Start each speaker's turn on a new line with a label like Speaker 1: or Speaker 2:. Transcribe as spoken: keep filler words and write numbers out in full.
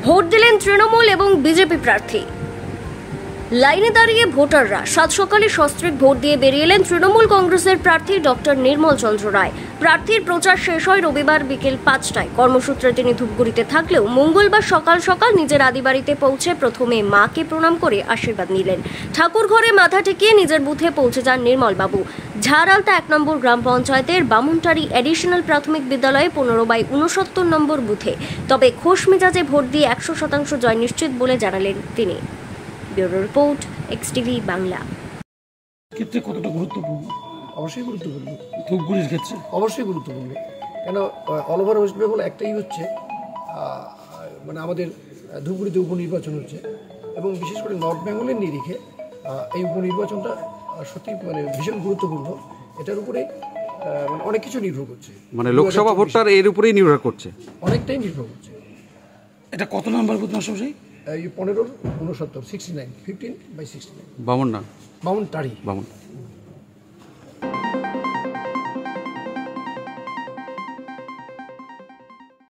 Speaker 1: Vote দিলেন তৃণমূল এবং BJP প্রার্থী। লাইনে দাঁড়িয়ে ভোটাররা সাত সকালে সস্ত্রীক ভোট দিয়ে বেরিয়ে এলেন তৃণমূল কংগ্রেসের প্রার্থী ডক্টর নির্মল চন্দ্র রায়। প্রার্থীর প্রচার শেষ হয় রবিবার বিকেল পাঁচটায়। কর্মসূত্রে তিনি ধূপগুড়িতে থাকলেও মঙ্গলবার সকাল সকাল নিজের আদিবাড়িতে পৌঁছে প্রথমে মাকে প্রণাম করে আশীর্বাদ নিলেন। ঠাকুর ঘরে মাথা ঠেকিয়ে নিজের বুথে পৌঁছে যান নির্মল বাবু। ঝাড়ালতা এক নম্বর গ্রাম পঞ্চায়েতের বামুনটারি এডিশনাল প্রাথমিক বিদ্যালয়ে পনেরো বাই উনসত্তর নম্বর বুথে। তবে খোশ মেজাজে ভোট দিয়ে একশো শতাংশ জয় নিশ্চিত বলে জানালেন তিনি। Bureau report, X TV Bangla.
Speaker 2: ক্ষেত্রে কতটা গুরুত্বপূর্ণ?
Speaker 3: অবশ্যই গুরুত্বপূর্ণ।
Speaker 2: ধূপগুড়ির ক্ষেত্রে
Speaker 3: অবশ্যই গুরুত্বপূর্ণ, কেন অল ওভার ওয়েস্ট বেঙ্গল একটাই হচ্ছে, মানে আমাদের ধূপগুড়িতে উপনির্বাচন হচ্ছে এবং বিশেষ করে নর্থ বেঙ্গলের নিরিখে এই উপনির্বাচনটা সত্যি মানে ভীষণ গুরুত্বপূর্ণ। এটার উপরে মানে অনেক কিছু নির্ভর করছে,
Speaker 4: মানে লোকসভা ভোটটার এর উপরেই নির্ভর করছে,
Speaker 3: অনেকটাই নির্ভর করছে।
Speaker 2: এটা কত নাম্বার বুথ মাস্টারমশাই?
Speaker 3: এই পনেরোর উনসত্তর sixty nine fifteen by sixty nine
Speaker 4: বামন না
Speaker 3: বামুন টারি
Speaker 4: বামন